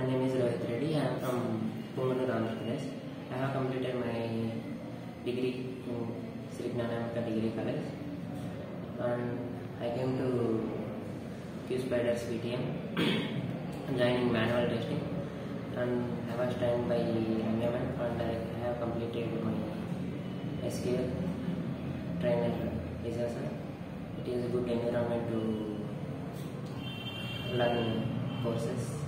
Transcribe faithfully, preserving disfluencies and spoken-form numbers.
name is Rohit Reddy. I am from Punganur, Andhra Pradesh. I have completed my degree in Sri Gnanamrita Degree College, and I came to QSpiders V T M joining manual testing, and I was trained by Ramyaman, and I have completed my S Q L trainer license. It is a good environment to learn courses.